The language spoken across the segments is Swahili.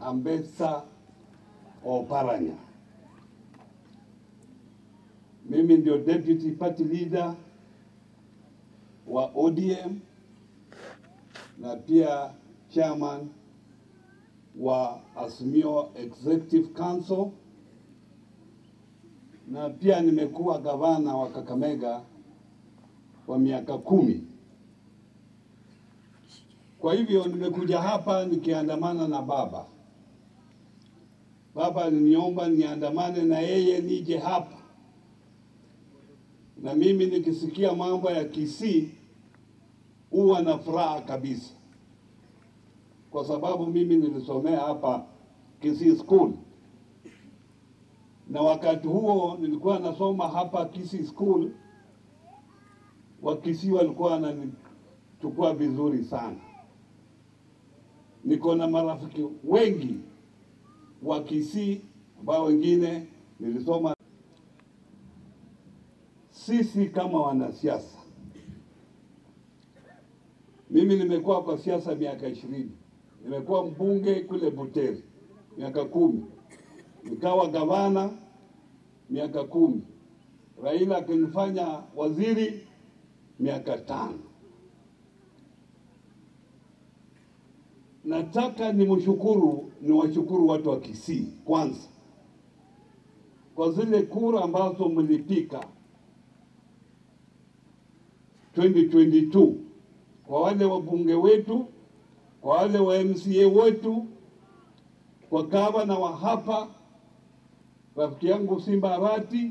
Ambesa Oparanya. Mimi ndio deputy party leader wa ODM na pia chairman wa Azimio Executive Council, na pia nimekuwa gavana wa Kakamega kwa miaka 10. Kwa hivyo nimekuja hapa nikiandamana na baba. Baba aliniomba niandamane na yeye nije hapa. Na mimi nikisikia mambo ya Kisii huwa na furaha kabisa. Kwa sababu mimi nilisomea hapa Kisii School. Na wakati huo nilikuwa nasoma hapa Kisii School, wa Kisii walikuwa wananichukua vizuri sana. Niko na marafiki wengi wa Kisii ambao wengine nilisoma. Sisi kama wanasiasa, mimi nimekuwa kwa siasa miaka 20. Nimekuwa mbunge kule Buteri miaka 10. Nikawa gavana miaka 10. Raila akinifanya waziri miaka 5. Nataka niwashukuru watu wa Kisii kwanza kwa zile kura ambazo mlipika 2022, kwa wale wabunge wetu, kwa wale wa MCA wetu, kwa gavana wa hapa rafiki yangu Simba Arati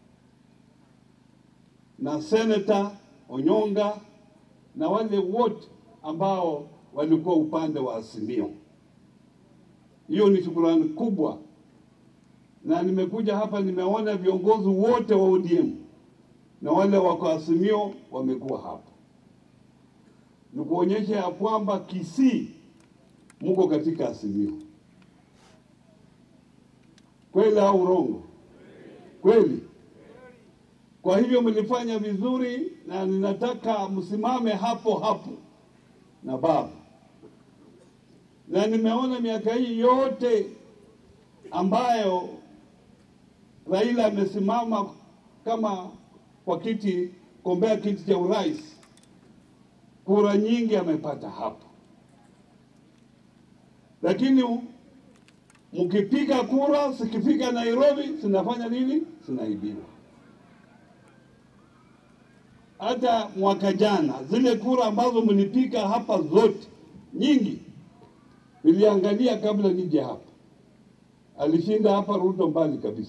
na Senator Onyonga na wale wote ambao walikuwa upande wa Azimio. Hiyo ni shukrani kubwa. Na nimekuja hapa nimeona viongozi wote wa ODM na wale wako Azimio wamekuwa hapa. Nikuonyesha ya kwamba Kisii mko katika Azimio. Kweli au urongo? Kweli. Kwa hivyo mlifanya vizuri na ninataka msimame hapo hapo na baba. Na nimeona miaka hii yote ambayo Raila amesimama kama kwa kiti, kombea kiti cha urais, kura nyingi amepata hapa. Lakini mkipiga kura, sikifika Nairobi, sinafanya nini? Sinaibiwa. Hata mwaka jana, zile kura ambazo mlipiga hapa zote, nyingi, niliangalia kabla nije hapa. Alishinda hapa Ruto mbali kabisa.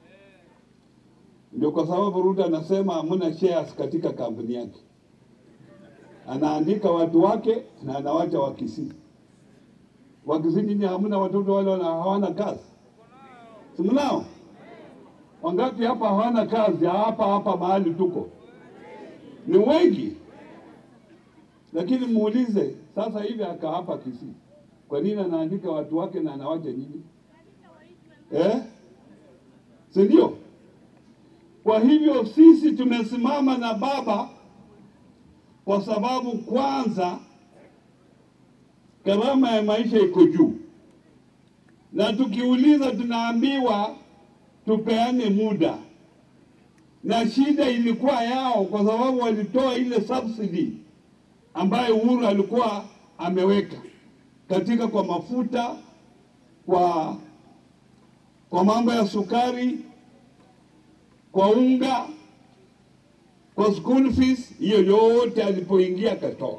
Ndio kwa sababu Ruto anasema hamuna shares katika kampuni yake. Anaandika watu wake na anawacha wa Kisii. Wa Kisii nyinyi hamuna watoto wale hawana kazi. Simnao? Wangapi hapa hawana kazi hapa mahali tuko? Ni wengi. Lakini muulize sasa hivi aka hapa Kisii, kwa nini anaandika watu wake na anawacha nyinyi? Si ndio? Kwa hivyo sisi tumesimama na baba kwa sababu kwanza gharama ya maisha iko juu. Na tukiuliza tunaambiwa tupeane muda. Na shida ilikuwa yao kwa sababu walitoa ile subsidy ambayo Uhuru alikuwa ameweka katika kwa mafuta, kwa mambo ya sukari, kwa unga, kwa school fees, hiyo yote alipoingia katoa.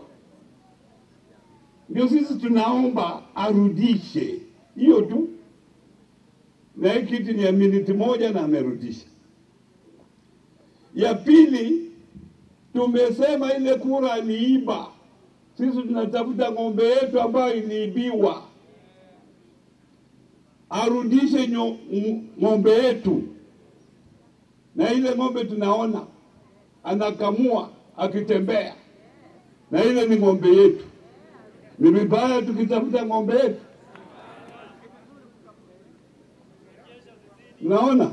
Ndio sisi tunaomba arudishe hiyo tu. Na hii kitu ni ya minute moja na amerudisha. Ya pili, tumesema ile kura aliiba. Sisi tunatafuta ng'ombe yetu ambayo iliibiwa. Arudishe ng'ombe yetu. Na ile ng'ombe tunaona anakamua akitembea. Na ile ni ng'ombe yetu. Ni vibaya tukitafuta ng'ombe yetu. Naona.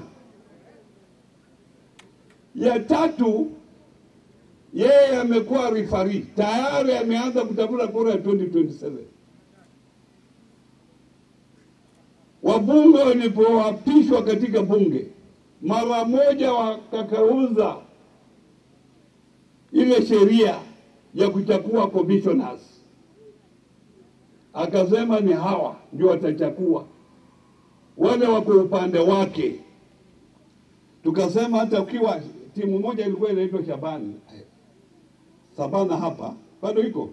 Ya tatu, yeye amekuwa referee. Tayari ameanza kutafuta kura ya 2027. wabunge walipoapishwa katika bunge, mara moja wakakauza ile sheria ya kuchagua commissioners. Akasema ni hawa ndio watachagua, wale wako upande wake. Tukasema hata ukiwa timu moja ilikuwa inaitwa Sabana hapa, bado iko.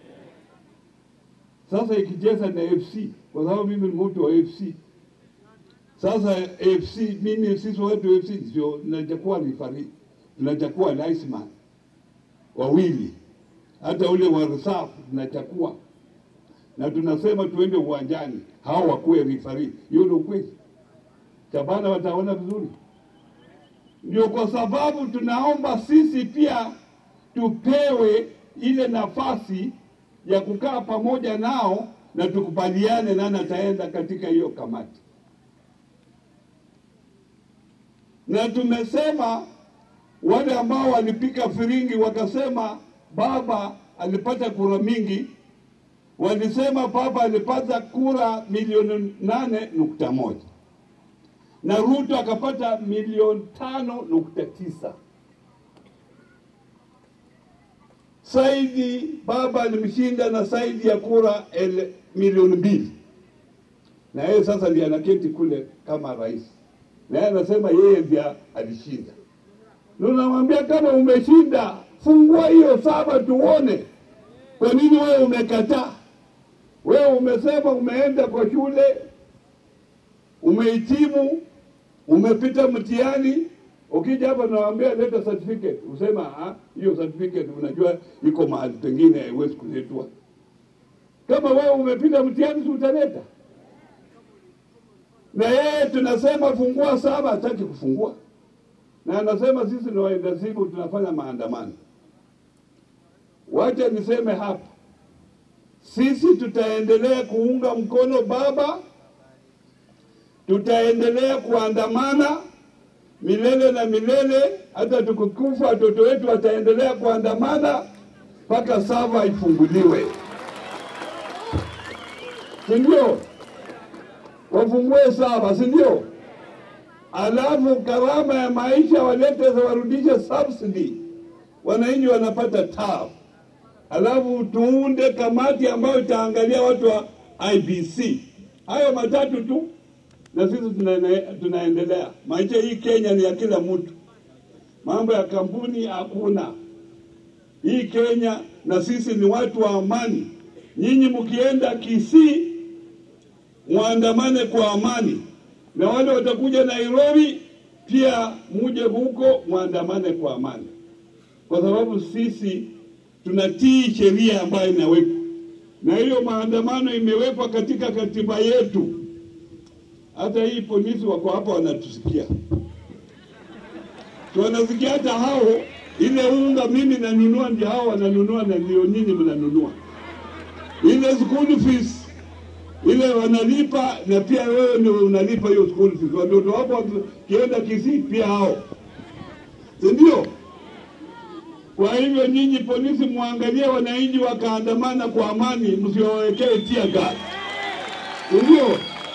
Sasa ikicheza na FC, kwa sababu mimi ni mtu wa FC. Sasa FC, sisi watu FC ndio tunachukua referee, tunachukua linesman wawili, hata ule wa reserve tunachukua, na tunasema tuende uwanjani, hao wakuwe referee. Hiyo ndio kweli. Sabana wataona vizuri. Ndio kwa sababu tunaomba sisi pia tupewe ile nafasi ya kukaa pamoja nao na tukubaliane nani ataenda katika hiyo kamati. Na tumesema wale ambao walipika firingi wakasema baba alipata kura mingi, walisema baba alipata kura milioni 8.1 na Ruto akapata milioni 5.9. Saidi baba alimshinda na zaidi ya kura milioni 2. Na yeye sasa ndiye anaketi kule kama rais. Na yeye anasema yeye ndiye alishinda. Tunamwambia kama umeshinda, fungua hiyo 7 tuone. Kwa nini wewe umekataa? Wewe umesema umeenda kwa shule, umehitimu, umepita mtihani, ukija hapa nawaambia leta certificate, usema hiyo certificate unajua iko mahali pengine haiwezi kuletwa. Kama wewe umepita mtihani utaleta. Na yeye tunasema fungua 7, hataki kufungua. Na anasema sisi ni waendasibu tunafanya maandamano. Wacha niseme hapa, sisi tutaendelea kuunga mkono baba, tutaendelea kuandamana milele na milele, hata tukukufa watoto wetu wataendelea kuandamana mpaka sava ifunguliwe. Sindio? Wafungue sava, sindio? Alafu gharama ya maisha walete warudishe subsidy, wananchi wanapata taabu. Alafu tuunde kamati ambayo itaangalia watu wa IBC. Hayo matatu tu na sisi tunaendelea. Maisha hii Kenya ni ya kila mtu. Mambo ya kampuni hakuna. Hii Kenya na sisi ni watu wa amani. Nyinyi mkienda Kisii muandamane kwa amani. Na wale watakuja Nairobi pia muje huko muandamane kwa amani. Kwa sababu sisi tunatii sheria ambayo imewekwa. Na hiyo maandamano imewekwa katika katiba yetu. Hata hii polisi wako hapa wanatusikia. Wanasikia hata hao, ile unga mimi nanunua ndio hao wananunua na ndio nyinyi mnanunua. Ile school fees ile wanalipa na pia wewe ndio unalipa hiyo school fees. Watoto hapo kienda Kisii pia hao. Ndio? Kwa hivyo nyinyi polisi muangalie wananchi wakaandamana kwa amani, msiwawekee tear gas. Ndio?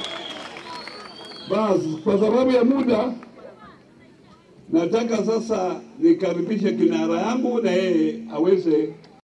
Basi kwa sababu ya muda nataka sasa nikaribishe kinara yangu na yeye aweze